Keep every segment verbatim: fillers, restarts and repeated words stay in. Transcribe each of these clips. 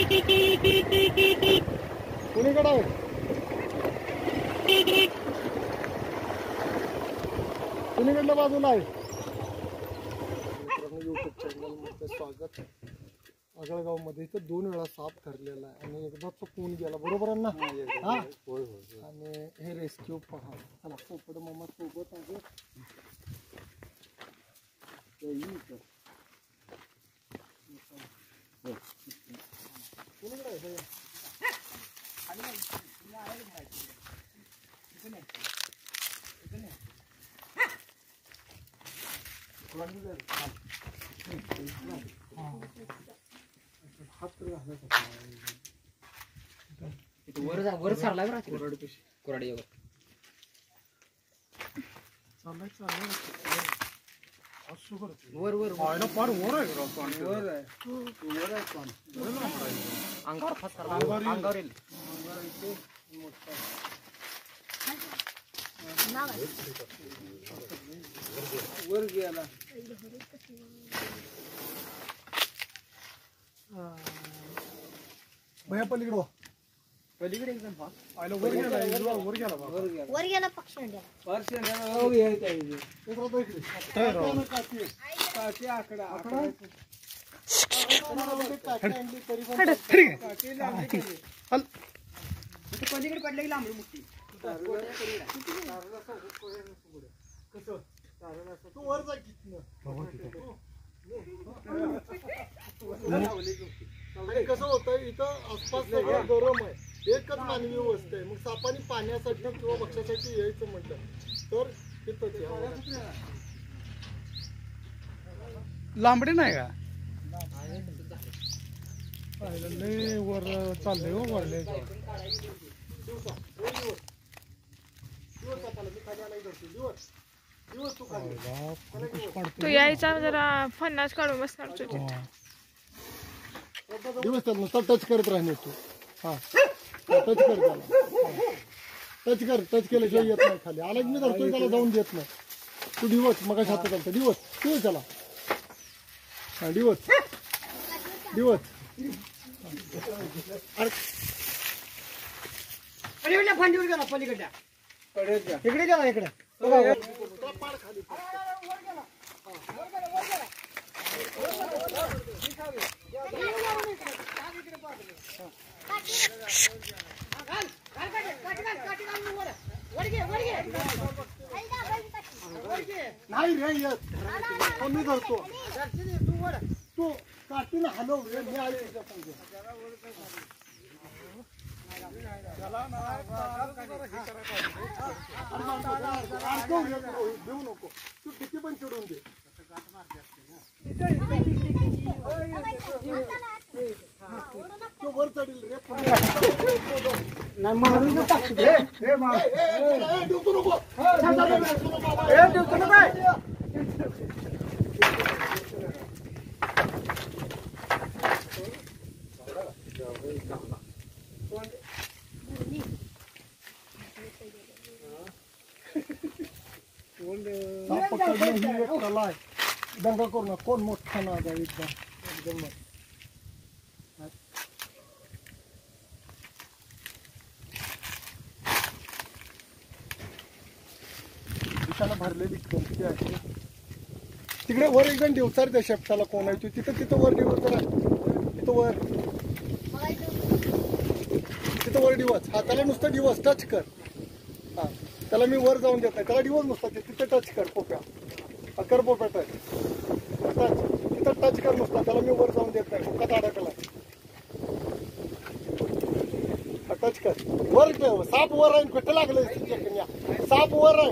कुणीकडे आहे कुणीकडल्या बाजूला आहे मित्रांनो यूट्यूब चॅनल मध्ये स्वागत आगळगाव मध्ये इथं दोन वेळा साप ठरलेला आहे आणि एकदा चुकून गेला बरोबर आहे ना हा होय होय आणि हे रेस्क्यू पहा चला पोपट मामा सोबत आहे कुणीकडे आहे वर वर सरला बरं कोरड पिशी कोरडीवर चाललाय चाललाय वर वर पार वर आहे वर आहे वर आहे पण अंगावर फसला अंगावर येईल वर गेला भैया पलीकडे पलीकडे एकदम आयला वर गेला वर गेला वर गेला पक्षी आकडा पलीकडे पडले की लांबडी मुठी तू वर जा आणि कसं होतं इथं आसपास सगळं गरम आहे एकच मानवी वस्ती आहे मग सापानी पाण्यासाठी किंवा भक्ष्यासाठी यायचं म्हटलं तर तिथंच लांबडी नाही का वर चाललंय हो वरले तू यायचा जरा फन्नास काढून बसणार तुझे दिवस नुसता टच करत राहणे तू हा टच कर त्याला टच कर टच केल्याशिवाय येत नाही खाली आला की मी धरतोय त्याला जाऊन देत नाही तू दिवस मग हात चालतं दिवस दिवस त्याला हा दिवस दिवस पलीकडल्या फांदीवर गेला पलीकडल्या इकडे गेला इकडे नाही रे येत मी धरतो तू काठीनं हलव रे मी आले देऊ नको तू किती पण चिडून दे तो वर चढील रे नाही मारून टाकतो नको दंगा करू ना कोण मोठा नाद आहे एकदम एकदम दिशाला भरलेली कोणती आहे तिकडे वर एकदम दिवसार त्या शेपटाला कोण आहे तिथं तिथं वर दिवस जरा तिथं वर तिथं वर दिवस हा त्याला नुसतं दिवस टच कर हा त्याला मी वर जाऊन देत नाही त्याला दिवस नुसता तिथं टच कर पोप्या कर पोप्या टच टच तिथं टच कर नुसता त्याला मी वर जाऊन देत नाही पोकात अडकला टच कर वर साप वर आहे कुठं लागलं साप वर आहे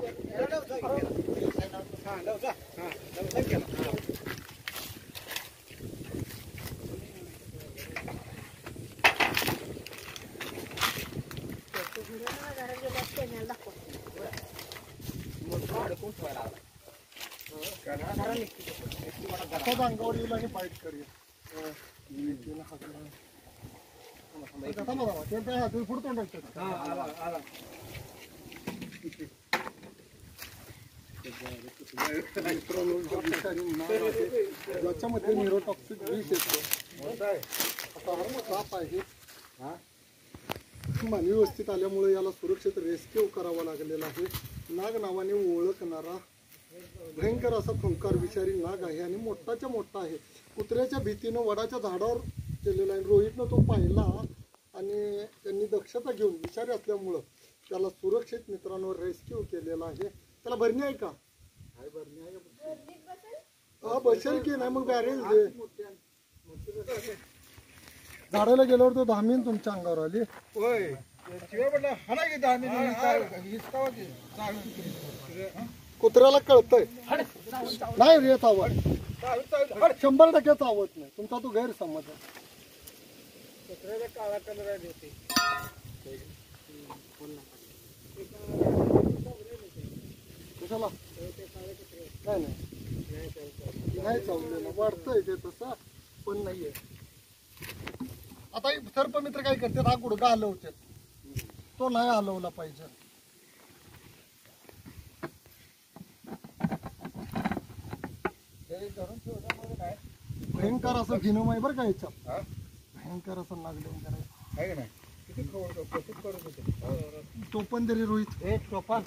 अंगावर येईल आणि फाईट करूया पुढे तोंड ज्याच्यामध्ये न्यूरोटॉक्सिक विष येतो असा हा साप आहे. मानवी वस्तीत आल्यामुळे याला सुरक्षित रेस्क्यू करावा लागलेला आहे. नाग नावाने ओळखणारा भयंकर असा खुंकार विषारी नाग आहे आणि मोठाच्या मोठा आहे. कुत्र्याच्या भीतीनं वडाच्या झाडावर केलेला आहे. रोहितनं तो पाहिला आणि त्यांनी दक्षता घेऊन विषारी असल्यामुळं त्याला सुरक्षित मित्रांनो रेस्क्यू केलेला आहे. त्याला भरणी आहे का? हा बसेल की नाही मग बॅरेल दे. झाडाला गेल्यावर तो धामीन तुमच्या अंगावर आली. कुत्र्याला कळतंय नाही रे चावत, शंभर टक्के चावत नाही. तुमचा तो गैरसमज आहे. काळा कलर आहे होते कशाला नाही नाही नाही चावलेलं वाढतंय ते तसं पण नाहीये. आता सर्पमित्र काय करतात, हा गुडघा हलवतात, तो नाही हलवला पाहिजे. भयंकर असं भिनम आहे बरं का याच्यात. भयंकर असं लागलं करायचं. टोपण तरी रोहित हे टोपण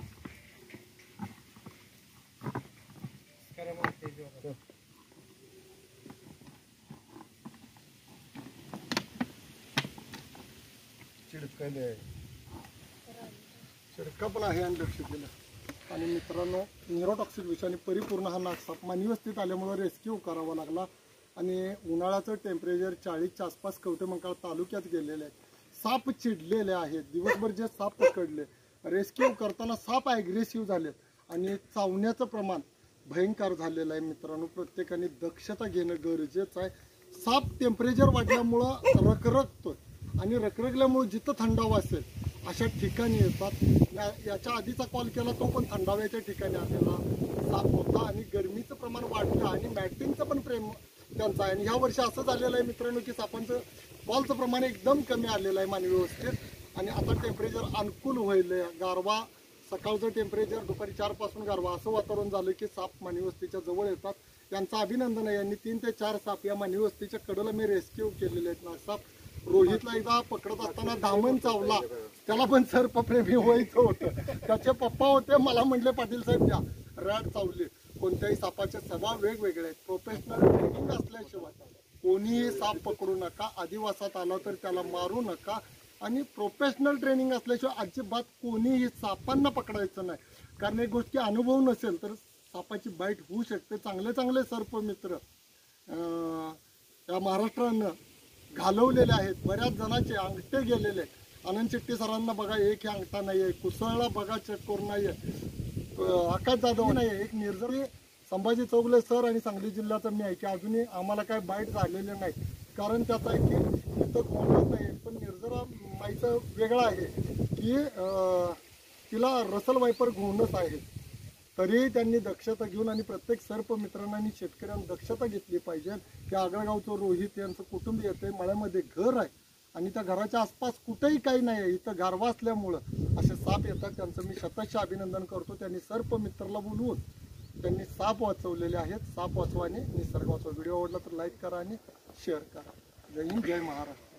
चिडका पण आहे आणि लक्ष दिलं. आणि मित्रांनो न्यूरोटॉक्सिक विषाने परिपूर्ण हा नागसाप मानवी वस्तीत आल्यामुळे रेस्क्यू करावा लागला. आणि उन्हाळ्याचं टेम्परेचर चाळीसच्या आसपास कवठेमंकाळ तालुक्यात गेलेले आहे. साप चिडलेले आहेत. दिवसभर जे साप पकडले रेस्क्यू करताना साप ॲग्रेसिव्ह झालेत आणि चावण्याचं प्रमाण भयंकर झालेलं आहे. मित्रांनो प्रत्येकाने दक्षता घेणं गरजेचं आहे. साप टेम्परेचर वाढल्यामुळं रखरखतोय आणि रखरखल्यामुळे जिथं थंडावा असेल अशा ठिकाणी येतात. याच्या आधीचा कॉल केला तो पण थंडाव्याच्या ठिकाणी आलेला साप होता आणि गरमीचं प्रमाण वाढलं आणि मॅटिंगचं पण प्रेम त्यांचा आहे. आणि ह्या वर्षी असं झालेलं आहे मित्रांनो की सापांचं कॉलचं प्रमाण एकदम कमी आलेलं आहे मानवी वस्तीत. आणि आता टेम्परेचर अनुकूल व्हायलंय. गारवा सकाळचं टेम्परेचर दुपारी चार पासून गारवा असं वातावरण झालं की साप मानवी वस्तीच्या जवळ येतात. त्यांचं अभिनंदन आहे. यांनी तीन ते चार साप या मानवी वस्तीच्या कडेला मी रेस्क्यू केलेले आहेत. नागसाप रोहितला एकदा पकडत असताना धामण चावला, त्याला पण सर्पप्रेमी व्हायचं होतं. त्याचे पप्पा होते, मला म्हटले पाटील साहेब द्या रॅड चावले. कोणत्याही सापाचे स्वभाव वेगवेगळे आहेत. प्रोफेशनल ट्रेनिंग असल्याशिवाय कोणीही साप पकडू नका. आदिवासात आला तर त्याला मारू नका. आणि प्रोफेशनल ट्रेनिंग असल्याशिवाय अजिबात कोणीही सापांना पकडायचं नाही. कारण एक गोष्टी अनुभव नसेल तर सापाची बाईट होऊ शकते. चांगले चांगले सर्पमित्र या महाराष्ट्रानं घालवलेले आहेत. बऱ्याच जणांचे अंगठे गेलेले. आनंद शेट्टी सरांना बघा एक हे अंगठा नाही आहे. कुसळला बघा चेक करून नाही आहे. आकाश जाधव नाही आहे. एक निर्जरी संभाजी चौगले सर आणि सांगली जिल्ह्याचा मी आहे की अजूनही आम्हाला काय बाईट झालेले नाही. कारण त्याचा आहे की इथं कोणतंच नाही. पण निर्जरा माईचं वेगळं आहे की तिला रसल वायपर घोणच आहे. तरीही त्यांनी दक्षता घेऊन आणि प्रत्येक सर्प मित्रांना आणि शेतकऱ्यांनी दक्षता घेतली पाहिजे की आगळगावचं रोहित यांचं कुटुंब येते, मळ्यामध्ये घर आहे आणि त्या घराच्या आसपास कुठेही काही नाही आहे. इथं गारवा असल्यामुळं असे साप येतात. त्यांचं मी शतश अभिनंदन करतो. त्यांनी सर्प मित्राला बोलवून त्यांनी साप वाचवलेले आहेत. साप वाचवा आणि निसर्ग वाचवा. व्हिडिओ आवडला तर लाईक करा आणि शेअर करा. जय हिंद, जय महाराष्ट्र.